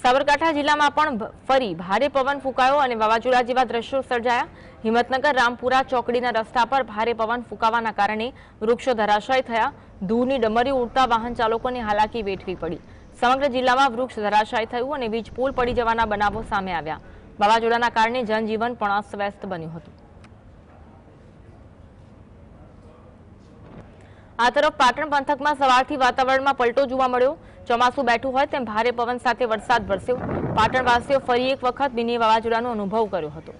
साबरकांठा जिल्लामां पण फरी भारे पवन फूंकायो अने वावाजोड़ा जेवा दृश्यो सर्जाया। हिम्मतनगर रामपुरा चौकड़ीना रस्ता पर भारे पवन फूंकावाना कारणे वृक्षो धराशायी थया। धूळनी डमरीओ उड़ता वाहन चालकोने हालाकी वेठवी पड़ी। समग्र जिल्लामां वृक्ष धराशायी थयुं अने वीज पोल पड़ी जवाना बनावो सामे आव्या। वावाजोड़ाना कारणे जनजीवन पण अस्तव्यस्त बन्युं हतुं। आ तरफ पाटण पंथकमां सवारथी वातावरणमां पलटो जोवा मळ्यो। ચોમાસું બેઠું હોય તેમ ભારે પવન સાથે વરસાદ વરસ્યો। પાટણવાસીઓ ફરી એક વખત મિની વાવાઝોડાનો અનુભવ કર્યો હતો।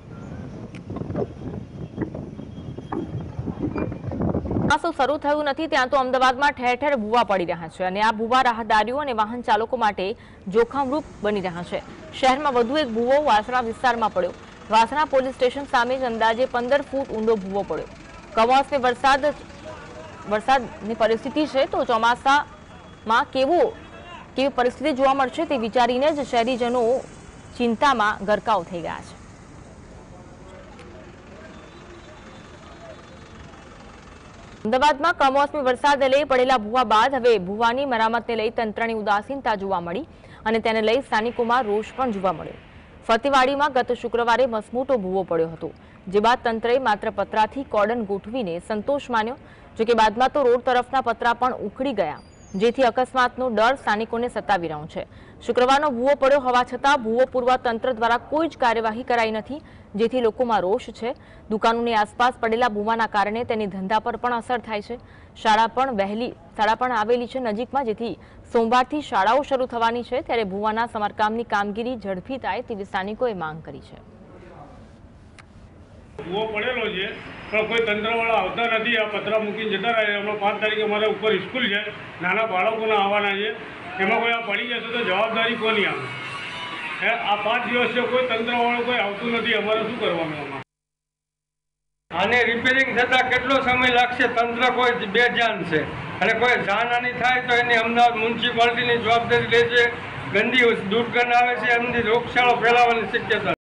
ચોમાસું શરૂ થયું નથી ત્યાં તો અમદાવાદમાં ઠેર ઠેર ભૂવા પડી રહ્યા છે અને આ ભૂવા રાહદારીઓ અને વાહન ચાલકો માટે જોખમરૂપ બની રહ્યા છે। શહેરમાં વધુ એક ભૂવો વાસણા વિસ્તારમાં પડ્યો। વાસણા પોલીસ સ્ટેશન સામે જ અંદાજે 15 ફૂટ ઊંડો ભૂવો પડ્યો। કમોસમી વરસાદની પરિસ્થિતિ છે તો ચોમાસામાં કેવી પરિસ્થિતિ જોવા મળશે તે વિચારીને જ શહેરીજનો ચિંતામાં ગરકાવ થઈ ગયા છે। અમદાવાદમાં કમોસમી વરસાદ લઈ પડેલા ભૂવા બાદ હવે ભૂવાની મરામતને લઈ તંત્રની ઉદાસીનતા જોવા મળી અને તેને લઈ સ્થાનિકોમાં રોષ પણ જોવા મળ્યો। ફતેવાડીમાં ગત શુક્રવારે મસમોટો ભૂવો પડ્યો હતો, જે બાદ તંત્રએ માત્ર પતરાથી કોર્ડન ગોઠવીને સંતોષ માન્યો। જોકે બાદમાં તો રોડ તરફના પતરા પણ ઉખડી ગયા, જેથી અકસ્માતનો ડર સ્થાનિકોને સતાવી રહ્યો છે। શુક્રવારનો ભૂવો પડ્યો હોવા છતાં ભૂવો પૂરવા તંત્ર દ્વારા કોઈ જ કાર્યવાહી કરાઈ નથી, જેથી લોકોમાં રોષ છે। દુકાનોની આસપાસ પડેલા ભૂવાના કારણે તેની ધંધા પર પણ અસર થાય છે। શાળા પણ આવેલી છે નજીકમાં, જેથી સોમવારથી શાળાઓ શરૂ થવાની છે, ત્યારે ભૂવાના સમારકામની કામગીરી ઝડપી થાય તેવી સ્થાનિકોએ માંગ કરી છે। ભૂવો પડેલો છે પણ કોઈ તંત્રવાળા આવતા નથી। આ પતરા મૂકીને જતા રહે। હમણાં 5 તારીખે અમારા ઉપર સ્કૂલ છે, નાના બાળકોના આવવાના છે, એમાં કોઈ આ પડી જશે તો જવાબદારી કોની આવે? આ 5 દિવસ છે કોઈ તંત્રવાળો કોઈ આવતું નથી। અમારે શું કરવાનું આમાં? આને રિપેરિંગ થતાં કેટલો સમય લાગશે? તંત્ર કોઈ બેજાન છે અને કોઈ જાનહાની થાય તો એની અમદાવાદ મ્યુનિસિપાલિટીની જવાબદારી લેશે। ગંદી દુર્ગંધ આવે છે, એમની રોગચાળો ફેલાવાની શક્યતા